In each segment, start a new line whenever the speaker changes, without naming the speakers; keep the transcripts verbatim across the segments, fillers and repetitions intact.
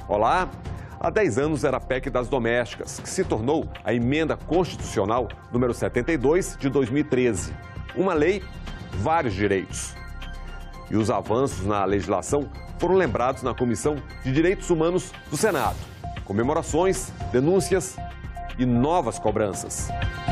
Olá! Há dez anos era a P E C das Domésticas, que se tornou a Emenda Constitucional número setenta e dois de dois mil e treze. Uma lei, vários direitos. E os avanços na legislação foram lembrados na Comissão de Direitos Humanos do Senado. Comemorações, denúncias e novas cobranças.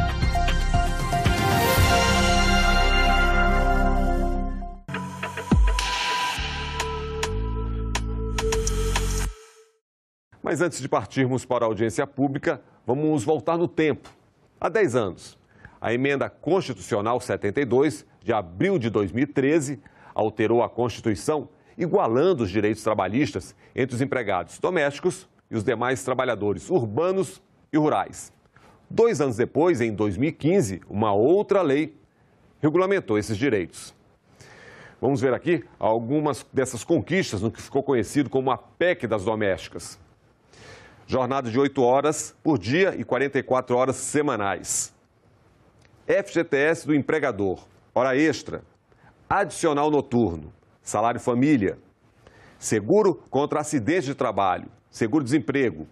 Mas antes de partirmos para a audiência pública, vamos voltar no tempo. Há dez anos, a Emenda Constitucional setenta e dois, de abril de dois mil e treze, alterou a Constituição, igualando os direitos trabalhistas entre os empregados domésticos e os demais trabalhadores urbanos e rurais. Dois anos depois, em dois mil e quinze, uma outra lei regulamentou esses direitos. Vamos ver aqui algumas dessas conquistas no que ficou conhecido como a P E C das Domésticas. Jornada de oito horas por dia e quarenta e quatro horas semanais. F G T S do empregador, hora extra, adicional noturno, salário família, seguro contra acidente de trabalho, seguro-desemprego,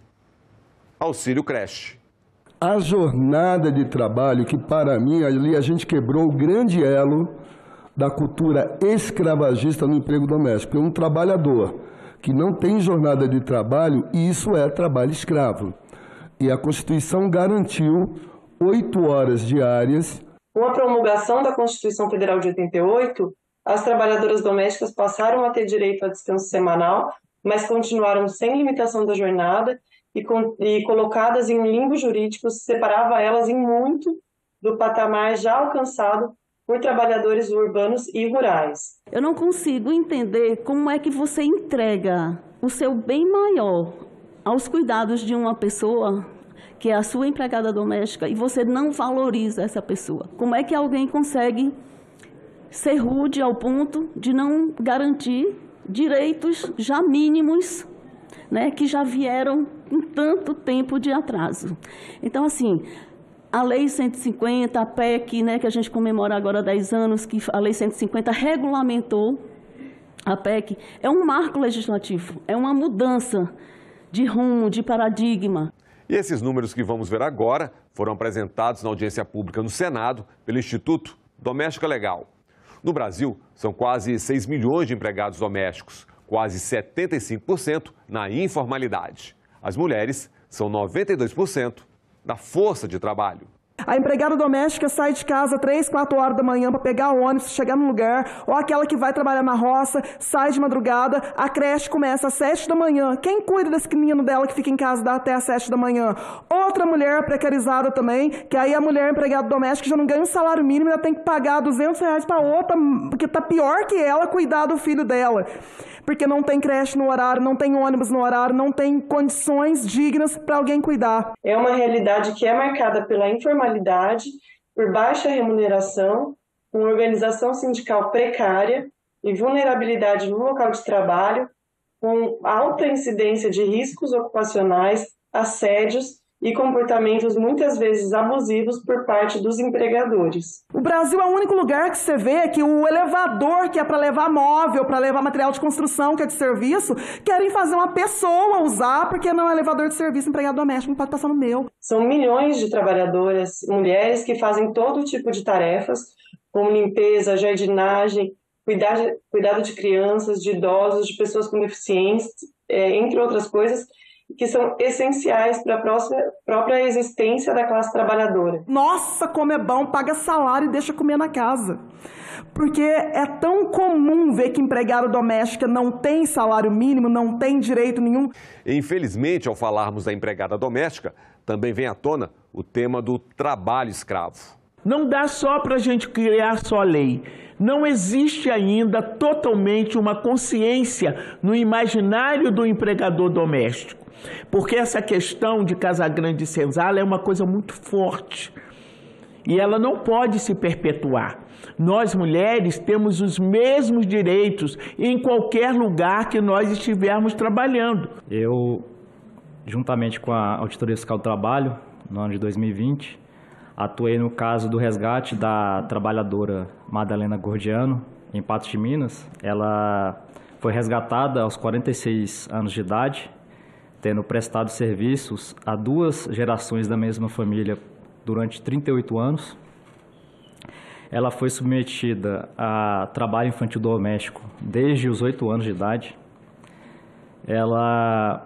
auxílio creche.
A jornada de trabalho, que para mim ali a gente quebrou o grande elo da cultura escravagista no emprego doméstico. É um trabalhador que não tem jornada de trabalho, e isso é trabalho escravo. E a Constituição garantiu oito horas diárias.
Com a promulgação da Constituição Federal de oitenta e oito, as trabalhadoras domésticas passaram a ter direito a descanso semanal, mas continuaram sem limitação da jornada e, com, e colocadas em um limbo jurídico que separava elas em muito do patamar já alcançado por trabalhadores urbanos e rurais.
Eu não consigo entender como é que você entrega o seu bem maior aos cuidados de uma pessoa que é a sua empregada doméstica e você não valoriza essa pessoa. Como é que alguém consegue ser rude ao ponto de não garantir direitos já mínimos, né, que já vieram com tanto tempo de atraso? Então, assim, a Lei cento e cinquenta, a P E C, né, que a gente comemora agora há dez anos, que a Lei cento e cinquenta regulamentou a P E C, é um marco legislativo, é uma mudança de rumo, de paradigma.
E esses números que vamos ver agora foram apresentados na audiência pública no Senado pelo Instituto Doméstica Legal. No Brasil, são quase seis milhões de empregados domésticos, quase setenta e cinco por cento na informalidade. As mulheres são noventa e dois por cento da força de trabalho.
A empregada doméstica sai de casa três, quatro horas da manhã para pegar o ônibus, chegar no lugar, ou aquela que vai trabalhar na roça, sai de madrugada, a creche começa às sete da manhã. Quem cuida desse menino dela que fica em casa dá até às sete da manhã? Outra mulher precarizada também, que aí a mulher empregada doméstica já não ganha um salário mínimo, ainda tem que pagar duzentos reais para outra, porque tá pior que ela cuidar do filho dela. Porque não tem creche no horário, não tem ônibus no horário, não tem condições dignas para alguém cuidar.
É uma realidade que é marcada pela informalidade, por baixa remuneração, com organização sindical precária e vulnerabilidade no local de trabalho, com alta incidência de riscos ocupacionais, assédios e comportamentos muitas vezes abusivos por parte dos empregadores.
O Brasil é o único lugar que você vê que o elevador, que é para levar móvel, para levar material de construção, que é de serviço, querem fazer uma pessoa usar, porque não é elevador de serviço, empregado doméstico, não pode passar no meu.
São milhões de trabalhadoras, mulheres que fazem todo tipo de tarefas, como limpeza, jardinagem, cuidado, cuidado de crianças, de idosos, de pessoas com deficiência, é, entre outras coisas, que são essenciais para a própria existência da classe trabalhadora.
Nossa, como é bom, paga salário e deixa comer na casa. Porque é tão comum ver que empregada doméstica não tem salário mínimo, não tem direito nenhum.
Infelizmente, ao falarmos da empregada doméstica, também vem à tona o tema do trabalho escravo.
Não dá só para a gente criar só lei. Não existe ainda totalmente uma consciência no imaginário do empregador doméstico. Porque essa questão de Casa Grande e Senzala é uma coisa muito forte. E ela não pode se perpetuar. Nós, mulheres, temos os mesmos direitos em qualquer lugar que nós estivermos trabalhando.
Eu, juntamente com a Auditoria Fiscal do Trabalho, no ano de dois mil e vinte, atuei no caso do resgate da trabalhadora Madalena Gordiano, em Patos de Minas. Ela foi resgatada aos quarenta e seis anos de idade tendo prestado serviços a duas gerações da mesma família durante trinta e oito anos. Ela foi submetida a trabalho infantil doméstico desde os oito anos de idade. Ela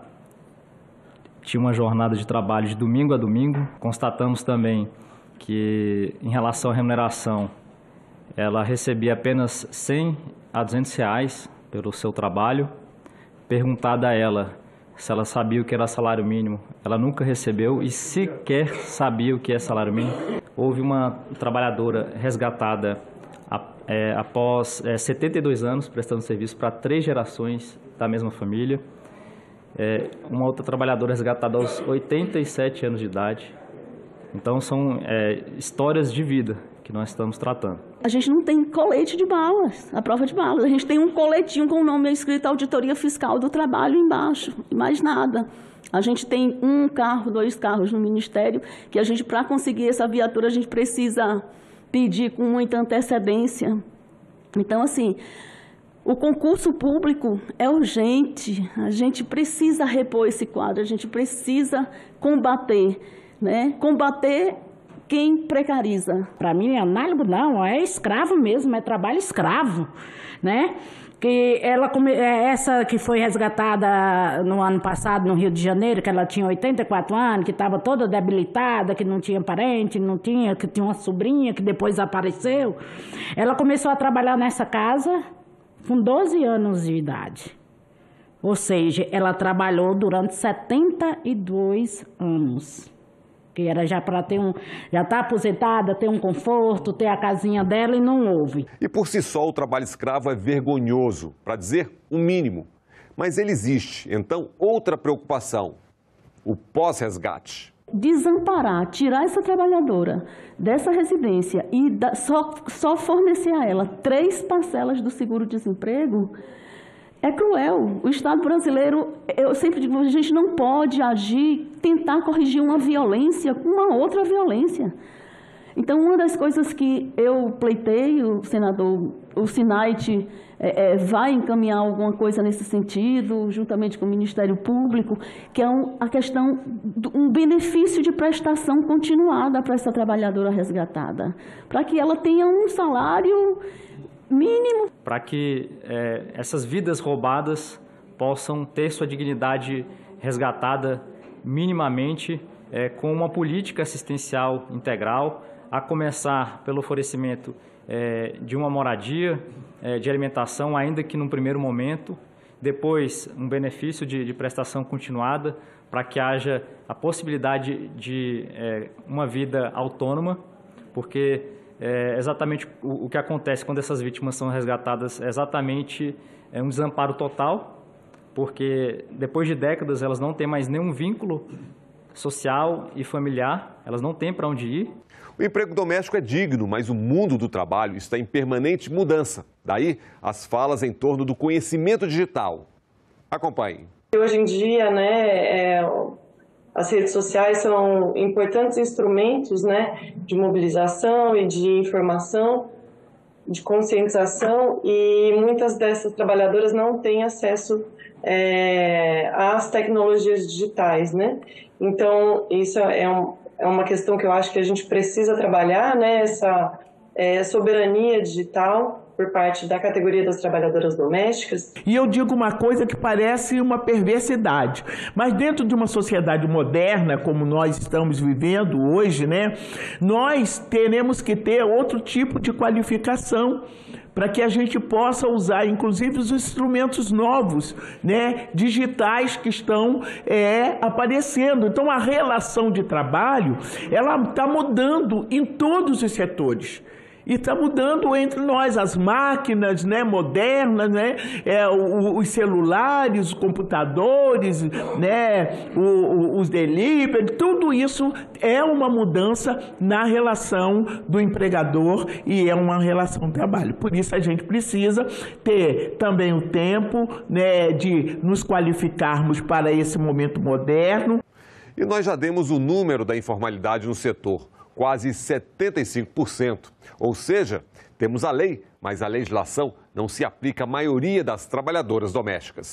tinha uma jornada de trabalho de domingo a domingo. Constatamos também que, em relação à remuneração, ela recebia apenas cem a duzentos reais pelo seu trabalho. Perguntada a ela se ela sabia o que era salário mínimo, ela nunca recebeu e sequer sabia o que é salário mínimo. Houve uma trabalhadora resgatada é, após é, setenta e dois anos, prestando serviço para três gerações da mesma família. É, uma outra trabalhadora resgatada aos oitenta e sete anos de idade. Então, são é, histórias de vida que nós estamos tratando.
A gente não tem colete de balas, a prova de balas. A gente tem um coletinho com o nome escrito Auditoria Fiscal do Trabalho embaixo, e mais nada. A gente tem um carro, dois carros no Ministério, que a gente, para conseguir essa viatura, a gente precisa pedir com muita antecedência. Então, assim, o concurso público é urgente, a gente precisa repor esse quadro, a gente precisa combater, né? Combater quem precariza.
Para mim, é análogo não, é escravo mesmo, é trabalho escravo, né? Que ela, essa que foi resgatada no ano passado no Rio de Janeiro, que ela tinha oitenta e quatro anos, que estava toda debilitada, que não tinha parente, não tinha, que tinha uma sobrinha que depois apareceu. Ela começou a trabalhar nessa casa com doze anos de idade. Ou seja, ela trabalhou durante setenta e dois anos. Que era já para ter um, já está aposentada, ter um conforto, ter a casinha dela e não houve.
E por si só o trabalho escravo é vergonhoso, para dizer o mínimo. Mas ele existe, então outra preocupação, o pós-resgate.
Desamparar, tirar essa trabalhadora dessa residência e da, só, só fornecer a ela três parcelas do seguro-desemprego é cruel. O Estado brasileiro, eu sempre digo, a gente não pode agir, tentar corrigir uma violência com uma outra violência. Então, uma das coisas que eu pleiteio, senador, o SINAIT é, é, vai encaminhar alguma coisa nesse sentido, juntamente com o Ministério Público, que é um, a questão de um benefício de prestação continuada para essa trabalhadora resgatada, para que ela tenha um salário mínimo.
Para que é, essas vidas roubadas possam ter sua dignidade resgatada minimamente é, com uma política assistencial integral, a começar pelo oferecimento é, de uma moradia, é, de alimentação, ainda que num primeiro momento, depois um benefício de, de prestação continuada, para que haja a possibilidade de é, uma vida autônoma, porque É exatamente o, o que acontece quando essas vítimas são resgatadas, é exatamente é um desamparo total, porque depois de décadas elas não têm mais nenhum vínculo social e familiar, elas não têm para onde ir.
O emprego doméstico é digno, mas o mundo do trabalho está em permanente mudança. Daí as falas em torno do conhecimento digital. Acompanhe.
Hoje em dia, né, é... as redes sociais são importantes instrumentos, né, de mobilização e de informação, de conscientização, e muitas dessas trabalhadoras não têm acesso é, às tecnologias digitais, né? Então, isso é, um, é uma questão que eu acho que a gente precisa trabalhar, né, essa é, soberania digital por parte da categoria das trabalhadoras domésticas.
E eu digo uma coisa que parece uma perversidade, mas dentro de uma sociedade moderna, como nós estamos vivendo hoje, né, nós teremos que ter outro tipo de qualificação para que a gente possa usar, inclusive, os instrumentos novos, né, digitais que estão é, aparecendo. Então, a relação de trabalho, ela está mudando em todos os setores. E está mudando entre nós, as máquinas, né, modernas, né, é, o, os celulares, os computadores, né, o, o, os delivery, tudo isso é uma mudança na relação do empregador e é uma relação de trabalho. Por isso a gente precisa ter também o tempo, né, de nos qualificarmos para esse momento moderno.
E nós já demos o número da informalidade no setor. Quase setenta e cinco por cento. Ou seja, temos a lei, mas a legislação não se aplica à maioria das trabalhadoras domésticas.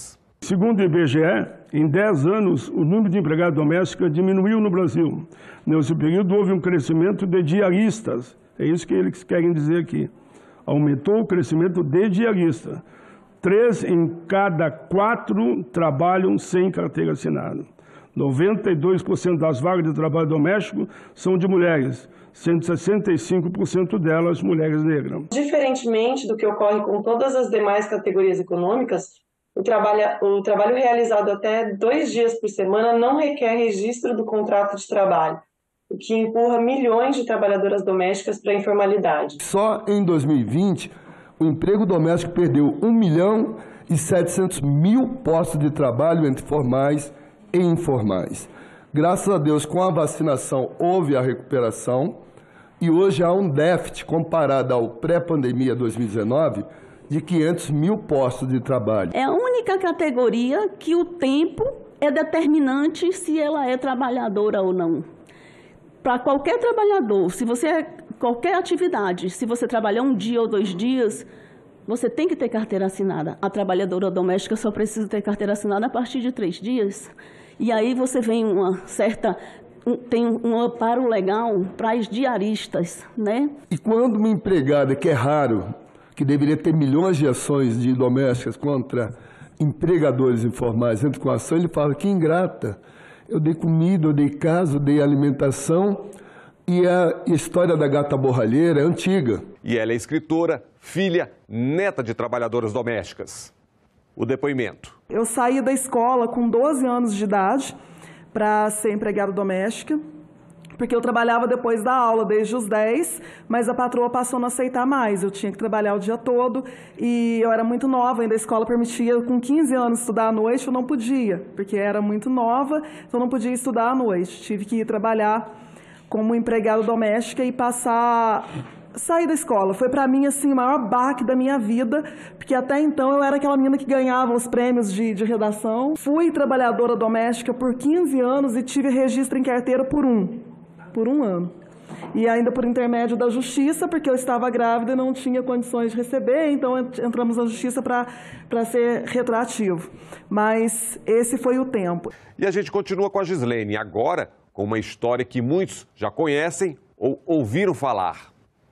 Segundo o I B G E, em dez anos, o número de empregados domésticos diminuiu no Brasil. Nesse período, houve um crescimento de diaristas. É isso que eles querem dizer aqui. Aumentou o crescimento de diaristas. Três em cada quatro trabalham sem carteira assinada. noventa e dois por cento das vagas de trabalho doméstico são de mulheres, cento e sessenta e cinco por cento delas mulheres negras.
Diferentemente do que ocorre com todas as demais categorias econômicas, o trabalho, o trabalho realizado até dois dias por semana não requer registro do contrato de trabalho, o que empurra milhões de trabalhadoras domésticas para a informalidade.
Só em dois mil e vinte, o emprego doméstico perdeu um milhão e setecentos mil postos de trabalho entre formais e informais. Graças a Deus, com a vacinação, houve a recuperação e hoje há um déficit comparado ao pré-pandemia dois mil e dezenove de quinhentos mil postos de trabalho.
É a única categoria que o tempo é determinante se ela é trabalhadora ou não. Para qualquer trabalhador, se você qualquer atividade, se você trabalhar um dia ou dois dias, você tem que ter carteira assinada. A trabalhadora doméstica só precisa ter carteira assinada a partir de três dias. E aí você vem uma certa, um, tem um amparo legal para as diaristas, né?
E quando uma empregada, que é raro, que deveria ter milhões de ações de domésticas contra empregadores informais, entra com ação, ele fala que ingrata. Eu dei comida, eu dei casa, eu dei alimentação. E a história da gata borralheira é antiga.
E ela é escritora, filha, neta de trabalhadoras domésticas. O depoimento.
Eu saí da escola com doze anos de idade para ser empregada doméstica, porque eu trabalhava depois da aula desde os dez, mas a patroa passou a não aceitar mais. Eu tinha que trabalhar o dia todo e eu era muito nova, ainda a escola permitia com quinze anos estudar à noite, eu não podia, porque era muito nova, então eu não podia estudar à noite. Tive que ir trabalhar como empregada doméstica e passar, sair da escola. Foi para mim assim o maior baque da minha vida, porque até então eu era aquela menina que ganhava os prêmios de, de redação. Fui trabalhadora doméstica por quinze anos e tive registro em carteira por um, por um ano. E ainda por intermédio da justiça, porque eu estava grávida e não tinha condições de receber, então entramos na justiça para para ser retroativo. Mas esse foi o tempo.
E a gente continua com a Gislene, agora com uma história que muitos já conhecem ou ouviram falar.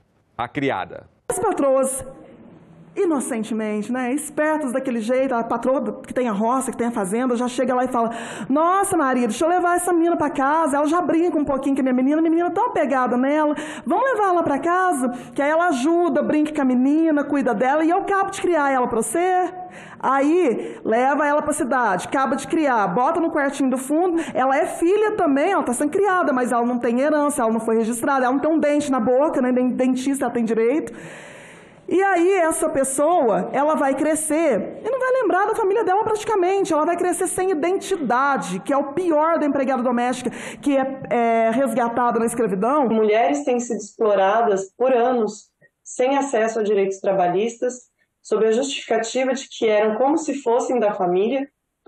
A criada.
As patroas, inocentemente, né, espertas daquele jeito, a patroa que tem a roça, que tem a fazenda, já chega lá e fala: nossa, Maria, deixa eu levar essa menina para casa. Ela já brinca um pouquinho com a minha menina, minha menina tão apegada nela. Vamos levar ela para casa, que aí ela ajuda, brinca com a menina, cuida dela, e eu acabo de criar ela para você. Aí, leva ela para a cidade, acaba de criar, bota no quartinho do fundo, ela é filha também, ela está sendo criada, mas ela não tem herança, ela não foi registrada, ela não tem um dente na boca, nem né? Dentista ela tem direito. E aí, essa pessoa, ela vai crescer e não vai lembrar da família dela praticamente, ela vai crescer sem identidade, que é o pior da empregada doméstica, que é, é resgatada na escravidão.
Mulheres têm sido exploradas por anos, sem acesso a direitos trabalhistas, sob a justificativa de que eram como se fossem da família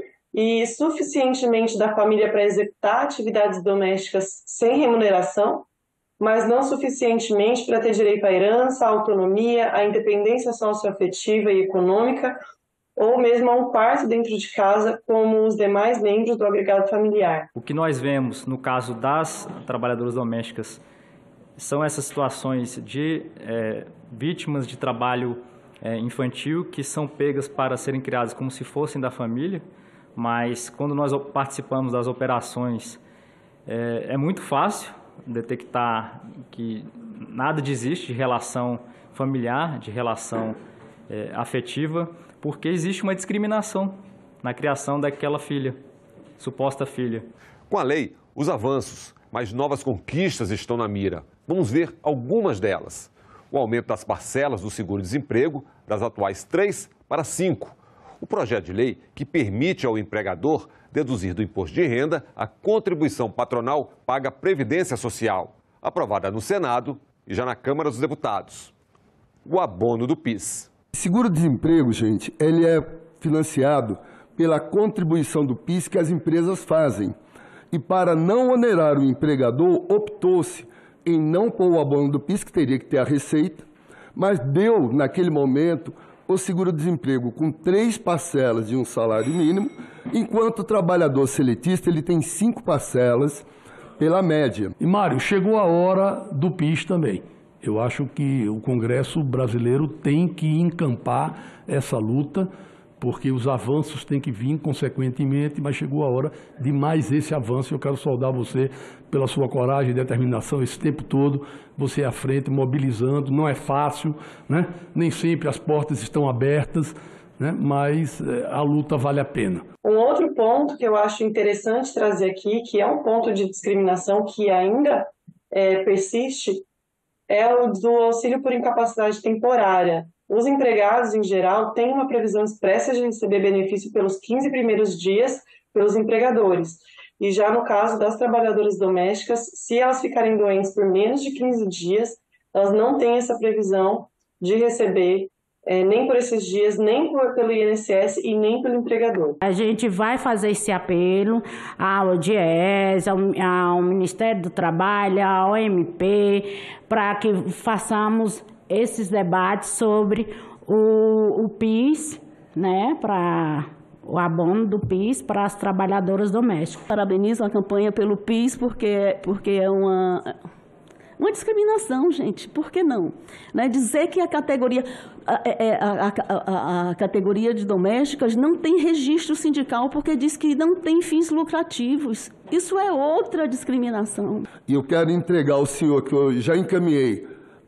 e suficientemente da família para executar atividades domésticas sem remuneração, mas não suficientemente para ter direito à herança, à autonomia, à independência socioafetiva e econômica, ou mesmo a um quarto dentro de casa, como os demais membros do agregado familiar.
O que nós vemos no caso das trabalhadoras domésticas são essas situações de é, vítimas de trabalho É, infantil, que são pegas para serem criadas como se fossem da família, mas quando nós participamos das operações, é, é muito fácil detectar que nada existe de relação familiar, de relação é, afetiva, porque existe uma discriminação na criação daquela filha, suposta filha.
Com a lei, os avanços, mas novas conquistas estão na mira. Vamos ver algumas delas. O aumento das parcelas do seguro-desemprego, das atuais três para cinco. O projeto de lei que permite ao empregador deduzir do imposto de renda a contribuição patronal paga à Previdência Social, aprovada no Senado e já na Câmara dos Deputados. O abono do PIS.
Seguro-desemprego, gente, ele é financiado pela contribuição do PIS que as empresas fazem. E para não onerar o empregador, optou-se em não pôr o abono do PIS, que teria que ter a receita, mas deu, naquele momento, o seguro-desemprego com três parcelas de um salário mínimo, enquanto o trabalhador seletista ele tem cinco parcelas pela média.
E, Mário, chegou a hora do PIS também. Eu acho que o Congresso brasileiro tem que encampar essa luta, porque os avanços têm que vir consequentemente, mas chegou a hora de mais esse avanço. Eu quero saudar você pela sua coragem e determinação esse tempo todo, você à frente, mobilizando. Não é fácil, né? Nem sempre as portas estão abertas, né? Mas a luta vale a pena.
Um outro ponto que eu acho interessante trazer aqui, que é um ponto de discriminação que ainda é, persiste, é o do auxílio por incapacidade temporária. Os empregados, em geral, têm uma previsão expressa de receber benefício pelos quinze primeiros dias pelos empregadores. E já no caso das trabalhadoras domésticas, se elas ficarem doentes por menos de quinze dias, elas não têm essa previsão de receber é, nem por esses dias, nem por, pelo I N S S e nem pelo empregador.
A gente vai fazer esse apelo ao DIEESE, ao, ao Ministério do Trabalho, ao O M P, para que façamos esses debates sobre o, o PIS, né, para o abono do PIS para as trabalhadoras domésticas.
Parabenizo a campanha pelo PIS porque, porque é uma, uma discriminação, gente. Por que não? Né? Dizer que a categoria, a, a, a, a categoria de domésticas não tem registro sindical porque diz que não tem fins lucrativos. Isso é outra discriminação.
E eu quero entregar ao senhor, que eu já encaminhei,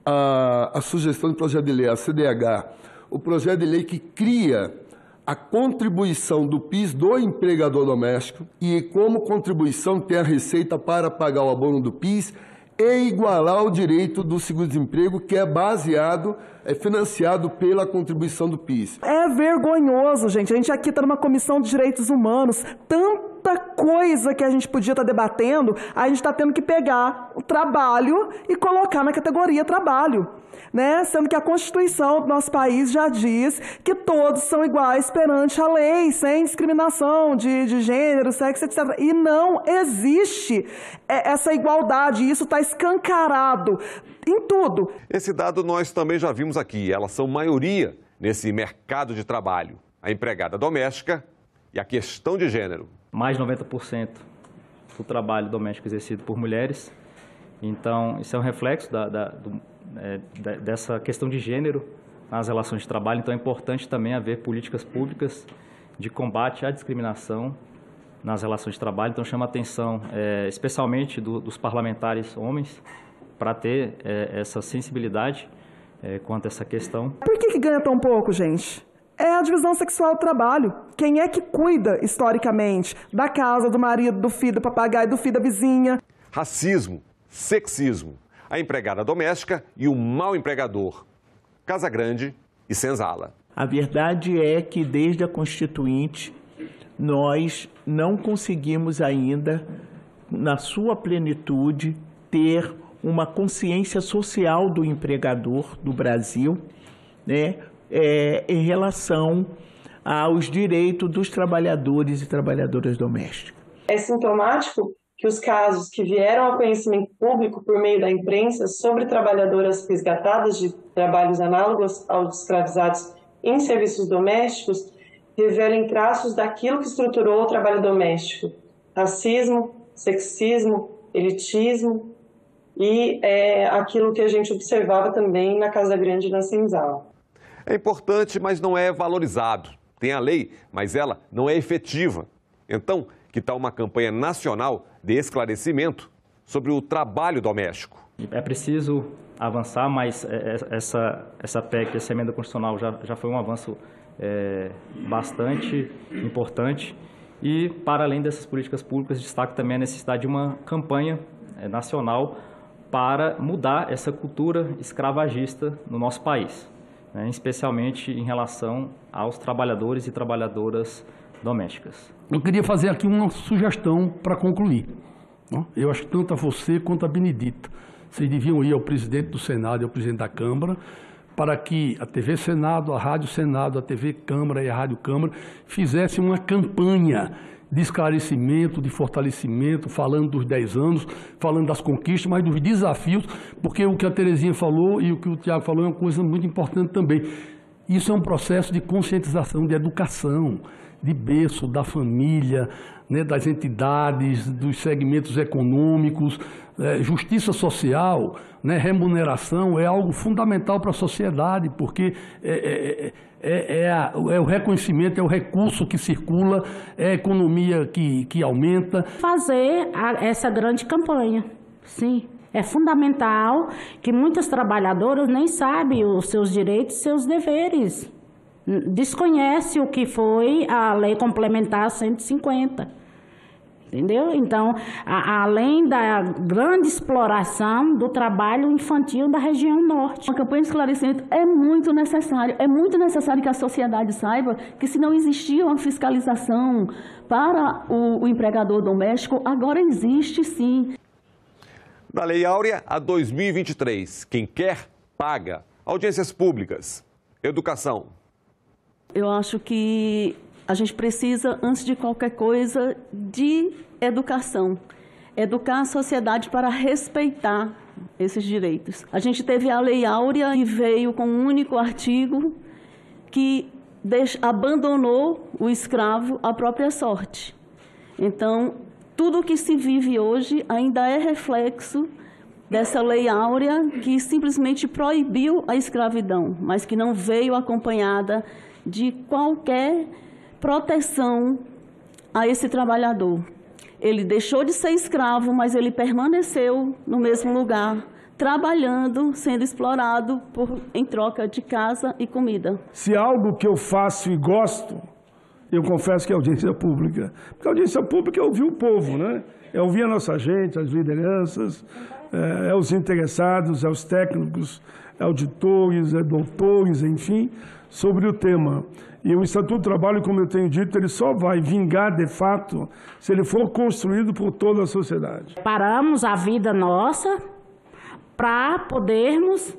A, a sugestão de projeto de lei, a C D H, o projeto de lei que cria a contribuição do PIS do empregador doméstico e como contribuição tem a receita para pagar o abono do PIS e igualar o direito do seguro-desemprego, que é baseado, é financiado pela contribuição do PIS.
É vergonhoso, gente. A gente aqui está numa comissão de direitos humanos, tanta coisa que a gente podia estar debatendo, a gente está tendo que pegar o trabalho e colocar na categoria trabalho, né? Sendo que a Constituição do nosso país já diz que todos são iguais perante a lei, sem discriminação de, de gênero, sexo, etcétera. E não existe essa igualdade, isso está escancarado em tudo.
Esse dado nós também já vimos aqui, elas são maioria nesse mercado de trabalho. A empregada doméstica e a questão de gênero.
Mais de noventa por cento do trabalho doméstico exercido por mulheres. Então, isso é um reflexo da, da, do, é, dessa questão de gênero nas relações de trabalho. Então, é importante também haver políticas públicas de combate à discriminação nas relações de trabalho. Então, chama a atenção, é, especialmente do, dos parlamentares homens, para ter é, essa sensibilidade é, quanto a essa questão.
Por que que ganha tão pouco, gente? É a divisão sexual do trabalho. Quem é que cuida, historicamente, da casa, do marido, do filho, do papagaio, do filho da vizinha?
Racismo, sexismo, a empregada doméstica e o mau empregador. Casa Grande e Senzala.
A verdade é que desde a Constituinte nós não conseguimos ainda, na sua plenitude, ter uma consciência social do empregador do Brasil, né? É, em relação aos direitos dos trabalhadores e trabalhadoras domésticas.
É sintomático que os casos que vieram ao conhecimento público por meio da imprensa sobre trabalhadoras resgatadas de trabalhos análogos aos escravizados em serviços domésticos revelem traços daquilo que estruturou o trabalho doméstico: racismo, sexismo, elitismo e é, aquilo que a gente observava também na Casa Grande e na Senzala.
É importante, mas não é valorizado. Tem a lei, mas ela não é efetiva. Então, que tal uma campanha nacional de esclarecimento sobre o trabalho doméstico?
É preciso avançar, mas essa, essa P E C, essa emenda constitucional, já, já foi um avanço é, bastante importante. E, para além dessas políticas públicas, destaco também a necessidade de uma campanha é, nacional para mudar essa cultura escravagista no nosso país, né, especialmente em relação aos trabalhadores e trabalhadoras domésticas.
Eu queria fazer aqui uma sugestão para concluir. Eu acho que tanto a você quanto a Benedita, vocês deviam ir ao presidente do Senado e ao presidente da Câmara para que a T V Senado, a Rádio Senado, a T V Câmara e a Rádio Câmara fizessem uma campanha de esclarecimento, de fortalecimento, falando dos dez anos, falando das conquistas, mas dos desafios, porque o que a Terezinha falou e o que o Tiago falou é uma coisa muito importante também. Isso é um processo de conscientização, de educação, de berço, da família, né, das entidades, dos segmentos econômicos. É, justiça social, né, remuneração é algo fundamental para a sociedade, porque é, é, é, é, a, é o reconhecimento, é o recurso que circula, é a economia que, que aumenta.
Fazer a, essa grande campanha, sim. É fundamental que muitas trabalhadoras nem sabem os seus direitos e seus deveres. Desconhece o que foi a Lei Complementar cento e cinquenta. Entendeu? Então, a, além da grande exploração do trabalho infantil da região norte.
A campanha de esclarecimento é muito necessária. É muito necessário que a sociedade saiba que, se não existia uma fiscalização para o, o empregador doméstico, agora existe sim.
Na Lei Áurea, a dois mil e vinte e três, quem quer, paga. Audiências públicas, educação.
Eu acho que a gente precisa, antes de qualquer coisa, de educação. Educar a sociedade para respeitar esses direitos. A gente teve a Lei Áurea e veio com um único artigo que deix... abandonou o escravo à própria sorte. Então, tudo o que se vive hoje ainda é reflexo dessa Lei Áurea que simplesmente proibiu a escravidão, mas que não veio acompanhada de qualquer proteção a esse trabalhador. Ele deixou de ser escravo, mas ele permaneceu no mesmo lugar, trabalhando, sendo explorado por, em troca de casa e comida.
Se algo que eu faço e gosto, eu confesso que é audiência pública. Porque a audiência pública é ouvir o povo, né? É ouvir a nossa gente, as lideranças, é, é os interessados, é os técnicos, é auditores, é doutores, enfim, sobre o tema. E o Estatuto do Trabalho, como eu tenho dito, ele só vai vingar de fato se ele for construído por toda a sociedade.
Paramos a vida nossa para podermos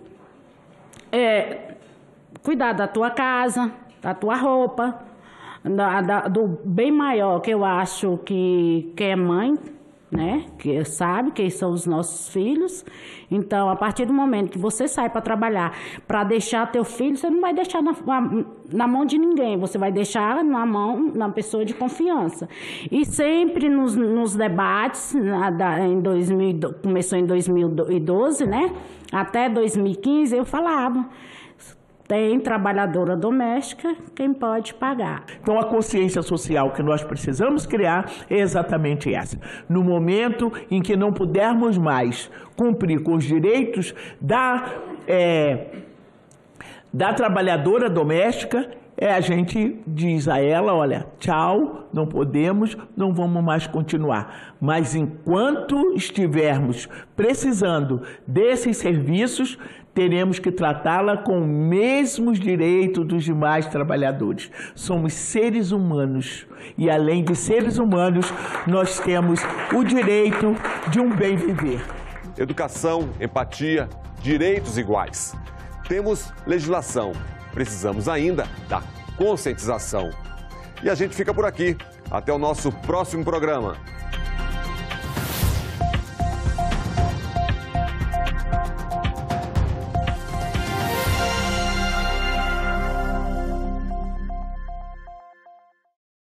é, cuidar da tua casa, da tua roupa, da, da, do bem maior que eu acho que, que é mãe, né? Que sabe quem são os nossos filhos. Então, a partir do momento que você sai para trabalhar, para deixar teu filho, você não vai deixar na, na mão de ninguém, você vai deixar na mão na pessoa de confiança. E sempre nos, nos debates, na, da, em dois mil, começou em dois mil e doze, né? Até dois mil e quinze, eu falava: tem trabalhadora doméstica, quem pode pagar.
Então, a consciência social que nós precisamos criar é exatamente essa. No momento em que não pudermos mais cumprir com os direitos da, é, da trabalhadora doméstica, é, a gente diz a ela: olha, tchau, não podemos, não vamos mais continuar. Mas enquanto estivermos precisando desses serviços, teremos que tratá-la com os mesmos direitos dos demais trabalhadores. Somos seres humanos e, além de seres humanos, nós temos o direito de um bem viver.
Educação, empatia, direitos iguais. Temos legislação, precisamos ainda da conscientização. E a gente fica por aqui. Até o nosso próximo programa.